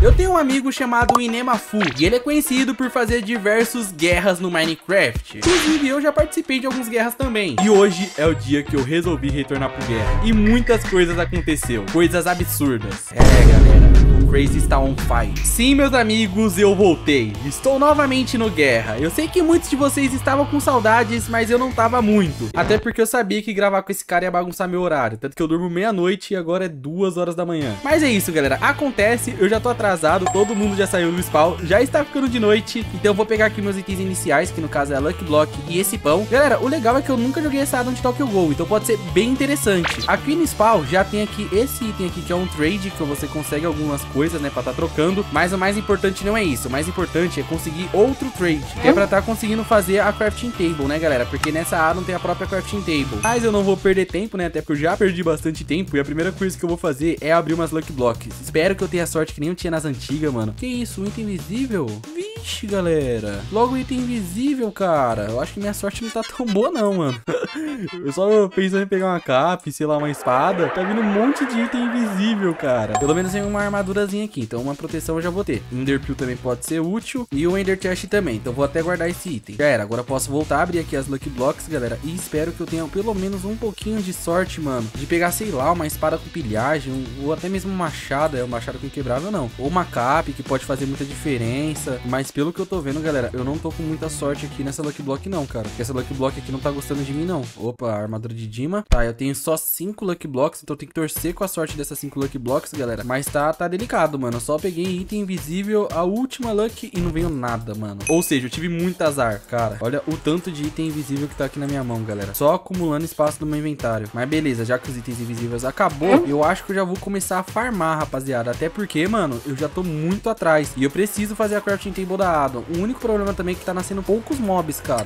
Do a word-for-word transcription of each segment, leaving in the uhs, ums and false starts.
Eu tenho um amigo chamado Inemafu e ele é conhecido por fazer diversas guerras no Minecraft. Inclusive eu já participei de algumas guerras também. E hoje é o dia que eu resolvi retornar pro guerra. E muitas coisas aconteceu, coisas absurdas. É, galera, o Crazy está on fire. Sim, meus amigos, eu voltei. Estou novamente no guerra. Eu sei que muitos de vocês estavam com saudades, mas eu não tava muito. Até porque eu sabia que gravar com esse cara ia bagunçar meu horário. Tanto que eu durmo meia-noite e agora é duas horas da manhã. Mas é isso, galera. Acontece, eu já tô atrasado. Todo mundo já saiu do spawn. Já está ficando de noite. Então eu vou pegar aqui meus itens iniciais, que no caso é a Lucky Block e esse pão. Galera, o legal é que eu nunca joguei essa Addon de Tokyo Ghoul, então pode ser bem interessante. Aqui no spawn já tem aqui esse item aqui, que é um trade, que você consegue algumas coisas, né, pra tá trocando. Mas o mais importante não é isso. O mais importante é conseguir outro trade, que é pra tá conseguindo fazer a crafting table, né, galera? Porque nessa Addon tem a própria crafting table. Mas eu não vou perder tempo, né, até porque eu já perdi bastante tempo. E a primeira coisa que eu vou fazer é abrir umas Lucky Blocks. Espero que eu tenha sorte que nem eu tinha nas antigas, mano. Que isso? Um item invisível? Vixe, galera. Logo item invisível, cara. Eu acho que minha sorte não tá tão boa não, mano. Eu só pensando em pegar uma cap, sei lá, uma espada. Tá vindo um monte de item invisível, cara. Pelo menos tem uma armadurazinha aqui, então uma proteção eu já vou ter. Enderpeel também pode ser útil. E o Ender Chest também, então vou até guardar esse item. Já era, agora posso voltar a abrir aqui as Lucky Blocks, galera. E espero que eu tenha pelo menos um pouquinho de sorte, mano, de pegar, sei lá, uma espada com pilhagem, ou até mesmo um machado. É, um machado com quebrável não. Ou uma cap, que pode fazer muita diferença. Mas pelo que eu tô vendo, galera, eu não tô com muita sorte aqui nessa Lucky Block não, cara. Porque essa Lucky Block aqui não tá gostando de mim, não. Opa, armadura de Dima. Tá, eu tenho só cinco Lucky Blocks, então eu tenho que torcer com a sorte dessas cinco Lucky Blocks, galera. Mas tá, tá delicado, mano. Eu só peguei item invisível, a última Lucky, e não veio nada, mano. Ou seja, eu tive muito azar, cara. Olha o tanto de item invisível que tá aqui na minha mão, galera. Só acumulando espaço no meu inventário. Mas beleza, já que os itens invisíveis acabou, eu acho que eu já vou começar a farmar, rapaziada. Até porque, mano, eu já tô muito atrás. E eu preciso fazer a crafting table da Addon. O único problema também é que tá nascendo poucos mobs, cara.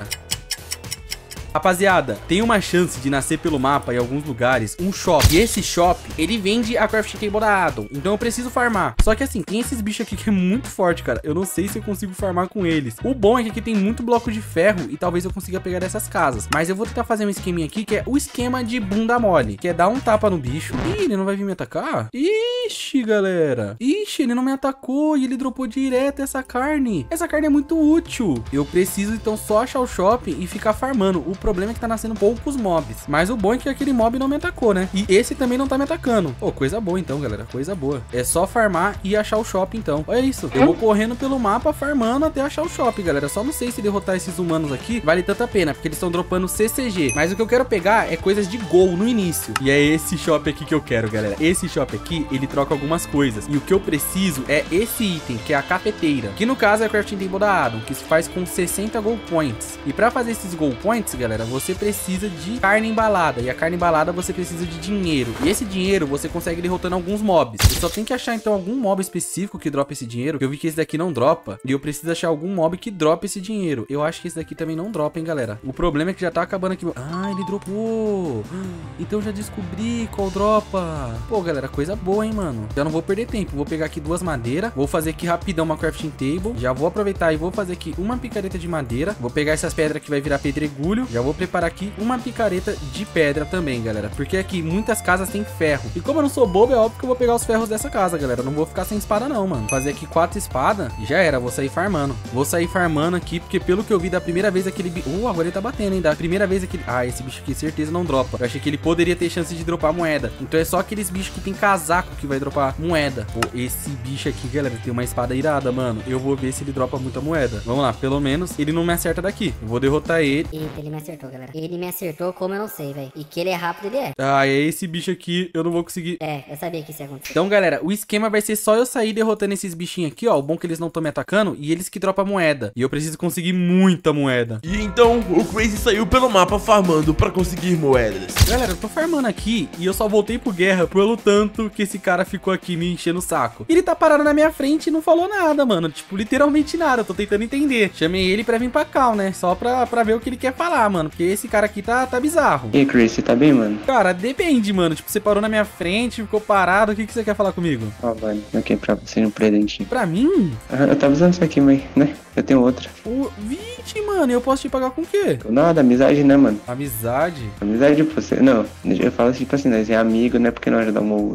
Rapaziada, tem uma chance de nascer pelo mapa em alguns lugares um shop. E esse shop, ele vende a crafting table da Addon. Então eu preciso farmar. Só que assim, tem esses bichos aqui que é muito forte, cara. Eu não sei se eu consigo farmar com eles. O bom é que aqui tem muito bloco de ferro e talvez eu consiga pegar dessas casas. Mas eu vou tentar fazer um esqueminha aqui, que é o esquema de bunda mole, que é dar um tapa no bicho. Ih, ele não vai vir me atacar? Ixi, galera. Ixi, ele não me atacou e ele dropou direto essa carne. Essa carne é muito útil. Eu preciso então só achar o shopping e ficar farmando. O problema é que tá nascendo poucos mobs. Mas o bom é que aquele mob não me atacou, né? E esse também não tá me atacando. Pô, coisa boa então, galera. Coisa boa. É só farmar e achar o shopping então. Olha isso. Eu vou correndo pelo mapa, farmando até achar o shopping, galera. Só não sei se derrotar esses humanos aqui vale tanta pena, porque eles estão dropando C C G. Mas o que eu quero pegar é coisas de gol no início. E é esse shopping aqui que eu quero, galera. Esse shopping aqui, ele troca algumas coisas. E o que eu preciso é esse item, que é a cafeteira. Que no caso é a crafting table da Addon, que se faz com sessenta gold points. E pra fazer esses gold points, galera, você precisa de carne embalada. E a carne embalada você precisa de dinheiro. E esse dinheiro você consegue derrotando alguns mobs. Você só tem que achar então algum mob específico que dropa esse dinheiro. Eu vi que esse daqui não dropa. E eu preciso achar algum mob que dropa esse dinheiro. Eu acho que esse daqui também não dropa, hein, galera. O problema é que já tá acabando aqui. Ah, ele dropou. Então já descobri qual dropa. Pô, galera, coisa boa, hein, mano. Já não vou perder tempo. Vou pegar aqui duas madeiras. Vou fazer aqui rapidão uma crafting table. Já vou aproveitar e vou fazer aqui uma picareta de madeira. Vou pegar essas pedras que vai virar pedregulho. Já vou preparar aqui uma picareta de pedra também, galera. Porque aqui muitas casas tem ferro. E como eu não sou bobo, é óbvio que eu vou pegar os ferros dessa casa, galera. Eu não vou ficar sem espada não, mano. Fazer aqui quatro espadas e já era. Vou sair farmando. Vou sair farmando aqui, porque pelo que eu vi da primeira vez aquele bicho... Uh, agora ele tá batendo, hein? Da primeira vez aquele... Ah, esse bicho aqui certeza não dropa. Eu achei que ele poderia ter chance de dropar moeda. Então é só aqueles bichos que tem casaco que vai dropar moeda. Pô, esse bicho aqui, galera, tem uma espada irada, mano. Eu vou ver se ele dropa muita moeda. Vamos lá, pelo menos ele não me acerta daqui. Eu vou derrotar ele. Eita, ele me acertou, galera. Ele me acertou como eu não sei, velho. E que ele é rápido, ele é. Ah, é esse bicho aqui, eu não vou conseguir. É, eu sabia que isso ia acontecer. Então, galera, o esquema vai ser só eu sair derrotando esses bichinhos aqui, ó. O bom é que eles não estão me atacando e eles que dropam moeda. E eu preciso conseguir muita moeda. E então o Crazy saiu pelo mapa farmando pra conseguir moedas. Galera, eu tô farmando aqui e eu só voltei pro guerra pelo tanto que esse cara ficou aqui me enchendo o saco. Ele tá parado na minha frente e não falou nada, mano. Tipo, literalmente nada. Eu tô tentando entender. Chamei ele pra vir pra cá, né? Só pra, pra ver o que ele quer falar, mano. Porque esse cara aqui tá, tá bizarro. E aí, Chris, você tá bem, mano? Cara, depende, mano. Tipo, você parou na minha frente, ficou parado. O que, que você quer falar comigo? Ó, oh, mano, eu quero pra você um presentinho. Pra mim? Ah, eu tava usando isso aqui, mas, né? Eu tenho outra. O... Vixe, mano, eu posso te pagar com o quê? Nada, amizade, né, mano? Amizade? Amizade pra você. Não, eu falo assim, tipo assim, nós é amigo, né? Porque nós ajudamos um ao outro.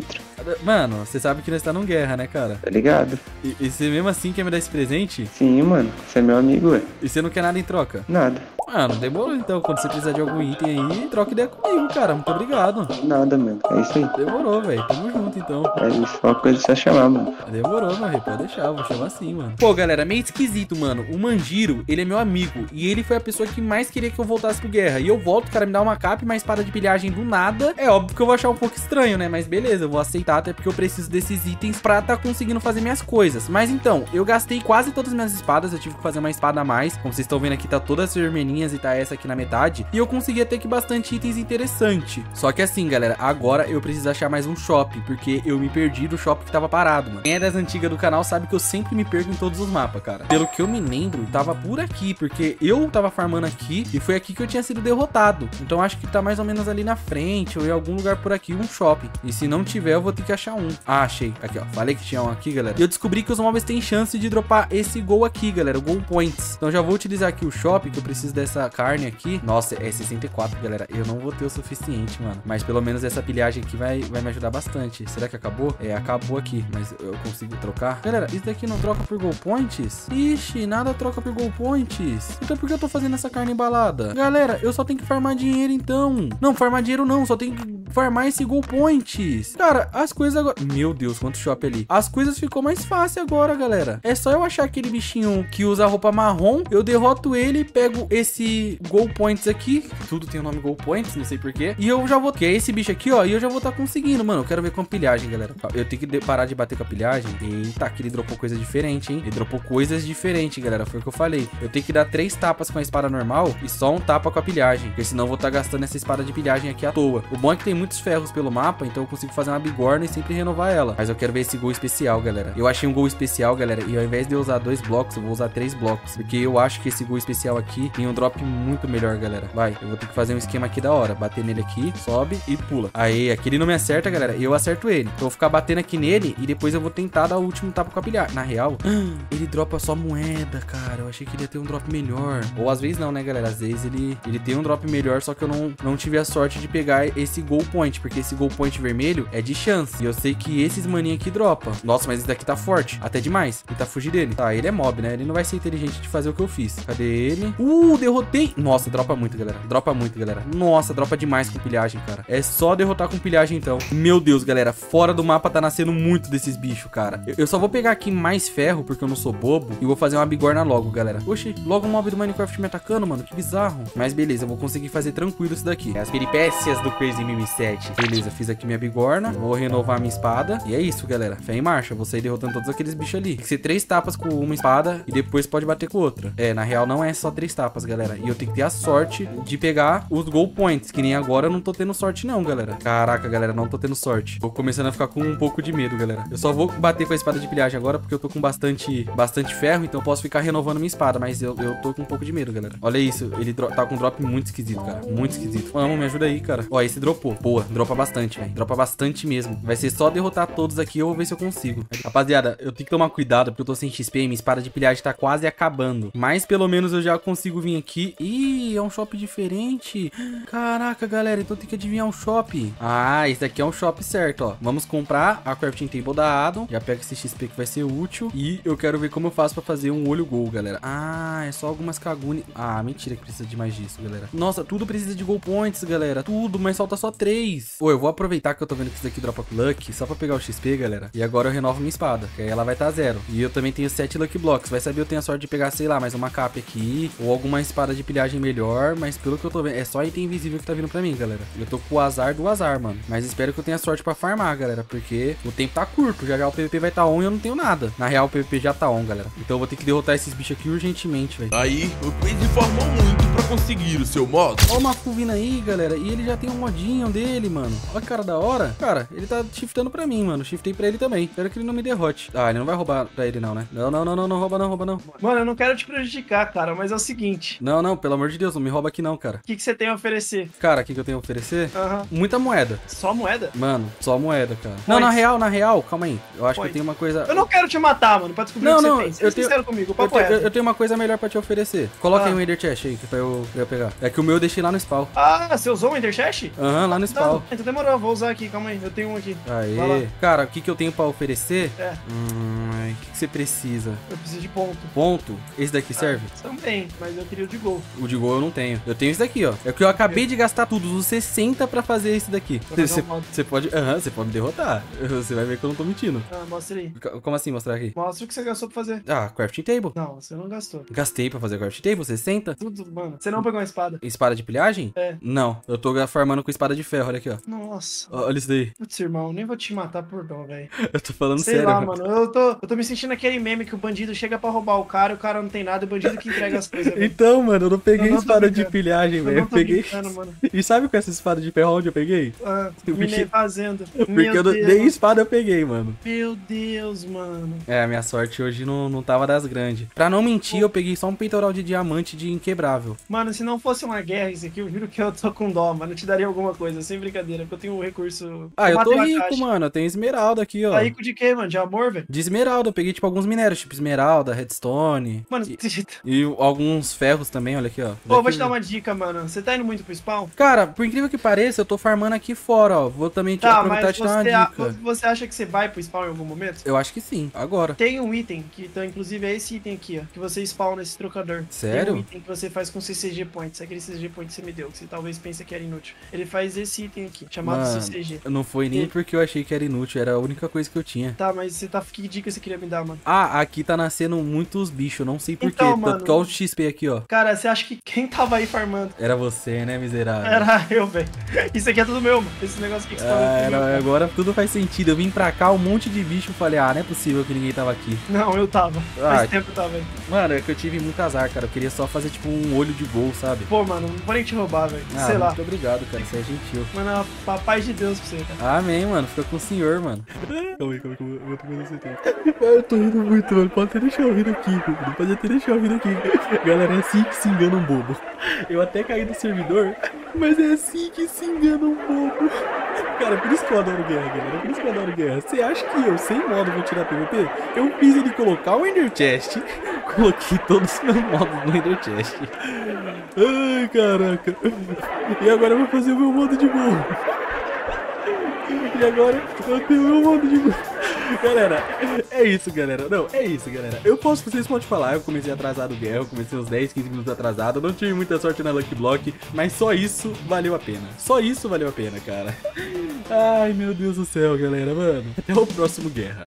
Mano, você sabe que nós tá numa guerra, né, cara? Tá ligado? E, e você mesmo assim quer me dar esse presente? Sim, mano. Você é meu amigo, ué. E você não quer nada em troca? Nada. Mano, demorou então. Quando você precisar de algum item aí, troca ideia comigo, cara. Muito obrigado. Nada, mano. É isso aí. Demorou, velho. Tamo junto, então. É isso. Uma coisa é só chamar, mano. Demorou, meu rei. Pode deixar. Vou chamar assim, mano. Pô, galera, meio esquisito, mano. O Manjiro, ele é meu amigo. E ele foi a pessoa que mais queria que eu voltasse pro guerra. E eu volto, o cara me dá uma capa e uma espada de pilhagem do nada. É óbvio que eu vou achar um pouco estranho, né? Mas beleza, eu vou aceitar, até porque eu preciso desses itens pra tá conseguindo fazer minhas coisas. Mas então, eu gastei quase todas as minhas espadas. Eu tive que fazer uma espada a mais. Como vocês estão vendo aqui, tá todas vermelhinhas e tá essa aqui na metade. E eu consegui até que bastante itens interessantes. Só que assim, galera, agora eu preciso achar mais um shopping, porque eu me perdi do shopping que tava parado, mano. Quem é das antigas do canal sabe que eu sempre me perco em todos os mapas, cara. Pelo que eu me lembro, tava por aqui, porque eu tava farmando aqui e foi aqui que eu tinha sido derrotado. Então acho que tá mais ou menos ali na frente ou em algum lugar por aqui um shopping. E se não tiver, eu vou ter que achar um. Ah, achei. Aqui, ó. Falei que tinha um aqui, galera. E eu descobri que os mobs têm chance de dropar esse gol aqui, galera. O Gold Points. Então já vou utilizar aqui o shopping, que eu preciso dessa carne aqui. Nossa, é sessenta e quatro, galera. Eu não vou ter o suficiente, mano. Mas pelo menos essa pilhagem aqui vai, vai me ajudar bastante. Será que acabou? É, acabou aqui. Mas eu consigo trocar. Galera, isso daqui não troca por Gold Points? Ixi, nada troca por Gold Points. Então por que eu tô fazendo essa carne embalada? Galera, eu só tenho que farmar dinheiro, então. Não, farmar dinheiro não. Só tenho que farmar esse Gold Points. Cara, as coisas agora... Meu Deus, quanto shopping ali. As coisas ficou mais fácil agora, galera. É só eu achar aquele bichinho que usa roupa marrom. Eu derroto ele, pego esse Gold Points aqui. Tudo tem o nome Gold Points, não sei porquê. E eu já vou... Que é esse bicho aqui, ó. E eu já vou estar tá conseguindo, mano. Eu quero ver com a pilhagem, galera. Eu tenho que de... parar de bater com a pilhagem. Eita, aqui ele dropou coisa diferente, hein? Ele dropou coisas diferentes, galera. Foi o que eu falei. Eu tenho que dar três tapas com a espada normal e só um tapa com a pilhagem. Porque senão eu vou estar tá gastando essa espada de pilhagem aqui à toa. O bom é que tem muitos ferros pelo mapa, então eu consigo fazer uma bigorna e sempre renovar ela. Mas eu quero ver esse gol especial, galera. Eu achei um gol especial, galera. E ao invés de eu usar dois blocos, eu vou usar três blocos. Porque eu acho que esse gol especial aqui tem um drop muito melhor, galera. Vai, eu vou ter que fazer um esquema aqui da hora. Bater nele aqui, sobe e pula. Aí, aqui ele não me acerta, galera. Eu acerto ele. Então eu vou ficar batendo aqui nele e depois eu vou tentar dar o último tapa com a pilhagem. Na real, ele dropa só moeda, cara. Eu achei que ele ia ter um drop melhor. Ou às vezes não, né, galera? Às vezes ele, ele tem um drop melhor, só que eu não, não tive a sorte de pegar esse Gold Point, porque esse Gold Point vermelho é de chance. E eu sei que esses maninhos aqui dropa. Nossa, mas esse daqui tá forte. Até demais. Tentar fugir dele. Tá, ele é mob, né? Ele não vai ser inteligente de fazer o que eu fiz. Cadê ele? Uh, derrotei. Nossa, dropa muito, galera. Dropa muito, galera. Nossa, dropa demais com pilhagem, cara. É só derrotar com pilhagem, então. Meu Deus, galera. Fora do mapa tá nascendo muito desses bichos, cara. Eu, eu só vou pegar aqui mais ferro, porque eu não sou bobo. E vou fazer uma bigorna logo, galera. Oxi, logo um mob do Minecraft me atacando, mano. Que bizarro. Mas beleza, eu vou conseguir fazer tranquilo isso daqui. As peripécias do Crazy Mimi sete. Beleza, fiz aqui minha bigorna. Vou renovar minha espada. E é isso, galera. Fé em marcha. Vou sair derrotando todos aqueles bichos ali. Tem que ser três tapas com uma espada e depois pode bater com outra. É, na real não é só três tapas, galera. E eu tenho que ter a sorte de pegar os Gold Points, que nem agora eu não tô tendo sorte não, galera. Caraca, galera, não tô tendo sorte. Tô começando a ficar com um pouco de medo, galera. Eu só vou bater com a espada de pilhagem agora porque eu tô com bastante, bastante ferro, então eu posso ficar renovando minha espada, mas eu, eu tô com um pouco de medo, galera. Olha isso, ele tá com um drop muito esquisito, cara. Muito esquisito. Vamos, me ajuda aí, cara. Ó, esse dropou. Boa, dropa bastante, velho. Dropa bastante mesmo. Vai ser só derrotar todos aqui, eu vou ver se eu consigo. Rapaziada, eu tenho que tomar cuidado porque eu tô sem X P e minha espada de pilhagem tá quase acabando. Mas pelo menos eu já consigo vir aqui. Ih, é um shopping diferente. Caraca, galera, então tem que adivinhar um shopping. Ah, esse daqui é um shopping certo, ó. Vamos comprar a crafting table da Adam. Já pega esse X P que vai ser útil. E eu quero ver como eu faço pra fazer um olho gol, galera. Ah, é só algumas Kagune. Ah, mentira que precisa de mais disso, galera. Nossa, tudo precisa de gold points, galera. Tudo, mas falta só três. Pô, eu vou aproveitar que eu tô vendo que isso daqui dropa luck, só pra pegar o X P, galera. E agora eu renovo minha espada, que aí ela vai estar tá zero. E eu também tenho sete lucky blocks. Vai saber, eu tenho a sorte de pegar, sei lá, mais uma cap aqui, ou alguma espada de pilhagem melhor. Mas pelo que eu tô vendo, é só item invisível que tá vindo pra mim, galera. Eu tô com o azar do azar, mano. Mas espero que eu tenha sorte pra farmar, galera, porque o tempo tá curto. Já já o P V P vai tá on e eu não tenho nada. Na real, o P V P já tá on, galera. Então eu vou ter que derrotar esses bichos aqui urgentemente, velho. Aí, o Crazy formou muito pra conseguir o seu modo. Ó o Mafu vindo aí, galera. E ele já tem um modinho dele, mano. Olha que cara da hora. Cara, ele tá shiftando pra mim, mano. Shiftei pra ele também. Espero que ele não me derrote. Ah, ele não vai roubar pra ele não, né? Não, não, não, não, não rouba não, rouba não. Mano, eu não quero te prejudicar, cara, mas é o seguinte. Não, não, pelo amor de Deus, não me rouba aqui não, cara. O que, que você tem a oferecer? Cara, o que, que eu tenho a oferecer? Aham. Uhum. Muita moeda. Só moeda? Mano, só moeda, cara. Pois. Não, na real, na real, calma aí. Eu acho Pois. que eu tenho uma coisa... Eu não quero te matar, mano, pra descobrir Não, o que não, você tem. Seja eu tenho- sincero comigo, o Eu papo tenho, é. eu- eu tenho uma coisa melhor pra te oferecer. Coloca Ah. aí um Ender Chest aí, que pra eu, pra eu pegar. É que o meu eu deixei lá no spawn. Ah, você usou o Ender Chest? Aham, lá no principal. usando. Então demorou, vou usar aqui, calma aí. Eu tenho um aqui. Vai lá. Aê. Cara, o que, que eu tenho pra oferecer? É. Hum, o que, que você precisa? Eu preciso de ponto. Ponto? Esse daqui serve? Também, mas eu queria o de gol. O de gol eu não tenho. Eu tenho esse daqui, ó. É o que eu acabei de gastar tudo, os sessenta pra fazer esse daqui. Pra fazer Você um modo. você pode. Aham, você pode me derrotar. Você vai ver que eu não tô mentindo. Ah, mostra aí. C- Como assim mostrar aqui? Mostra o que você gastou pra fazer. Ah, crafting table. Não, você não gastou. Gastei pra fazer crafting table, sessenta. Tudo, mano. Você não pegou uma espada. Espada de pilhagem? É. Não, eu tô farmando com espada de ferro, olha aqui, ó. Nossa. Olha isso daí. Putz, irmão, nem vou te matar por dó, velho. Eu tô falando Sei sério. lá, mano. Eu tô, eu tô me sentindo aquele meme que o bandido chega pra roubar o cara e o cara não tem nada e o bandido que entrega as coisas. velho. Então, mano, eu não peguei Eu não tô espada de brincando. pilhagem, Eu velho. não Eu tô peguei. brincando, mano. E sabe com essa espada de ferro onde eu peguei? Ah, Eu me fiquei- fazendo. Porque Meu eu não- Deus. nem espada eu peguei, mano. Meu Deus, mano. É, a minha sorte hoje não, não tava das grandes. Pra não mentir, eu peguei só um peitoral de diamante de inquebrável. Mano, se não fosse uma guerra isso aqui, eu juro que eu tô com dó, mano. Eu te daria alguma coisa, sem brincadeira, porque eu tenho um recurso. Ah, eu tô matei uma rico, caixa. mano. Eu tenho esmeralda aqui, ó. Tá rico de quê, mano? De amor, velho? De esmeralda, eu peguei tipo alguns minérios, tipo esmeralda, redstone. Mano, E, pô, e alguns ferros também, olha aqui, ó. vou Daqui- te dar uma dica, mano. Você tá indo muito pro spawn? Cara, por incrível que pareça, eu tô farmando aqui fora, ó. Vou também te Tá, aproveitar e mas te dar uma você, a- dica. você acha que você vai pro spawn em algum momento? Eu acho que sim, agora. Tem um item, que então, inclusive é esse item aqui, ó. Que você spawna nesse trocador. Sério? Tem um item que você faz com C C G Points. Aquele C C G Point que você me deu, que você talvez pense que era inútil. Ele faz esse item aqui, chamado Mano, C C G. não foi nem E- porque eu achei que era inútil, era a única coisa que eu tinha. Tá, mas você tá. Que dica você queria me dar, mano? Ah, aqui tá nascendo muitos bichos, não sei porquê. Então, Tanto mano- que olha o X P aqui, ó. Cara, você acha que quem tava aí farmando? Era você, né, miserável? Era eu, velho. Isso aqui é tudo meu, mano. Esse negócio aqui que você tá Ah, vendo. era- agora tudo faz sentido. Eu vim pra cá, um monte de bicho, falei, ah, não é possível que ninguém tava aqui. Não, eu tava. Ah, Faz tempo eu tava aí. Mano, é que eu tive muito azar, cara. Eu queria só fazer tipo um olho de gol, sabe? Pô, mano, não vou nem te roubar, velho. Ah, Sei lá. muito obrigado, cara. Você é gentil. Mano, a paz de Deus pra você, cara. Amém, mano. Fica com o senhor, mano. Calma aí, calma aí, calma aí. Eu vou tomar esse tempo. Eu tô rindo muito, mano. Pode até deixar eu rir aqui, mano. Pode até deixar eu rir aqui. Galera, é assim que se engana um bobo. Eu até caí do servidor, mas é assim que se engana um bobo. Cara, por isso que eu adoro guerra, galera. Por isso que eu adoro guerra. Você acha que eu, sem modo, vou tirar P V P? Eu fiz ele colocar o Ender Chest. Coloquei todos os meus modos no Ender Chest. Ai, caraca. E agora eu vou fazer o meu modo de gol. E agora eu tenho o meu modo de gol. Galera, é isso, galera. Não, é isso, galera. Eu posso, vocês podem falar, eu comecei atrasado guerra, eu comecei uns dez, quinze minutos atrasado. Eu não tive muita sorte na Lucky Block, mas só isso valeu a pena. Só isso valeu a pena, cara. Ai, meu Deus do céu, galera, mano. Até o próximo guerra.